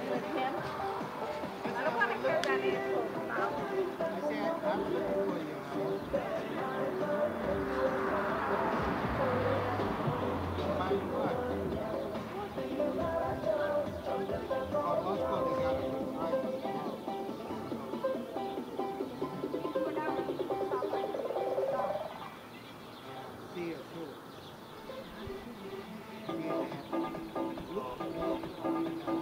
with him. I don't want to hear that insult about him. I said, I'm looking for you, find what? Oh, Moscow, they got a good price. See you too. See you there. Look,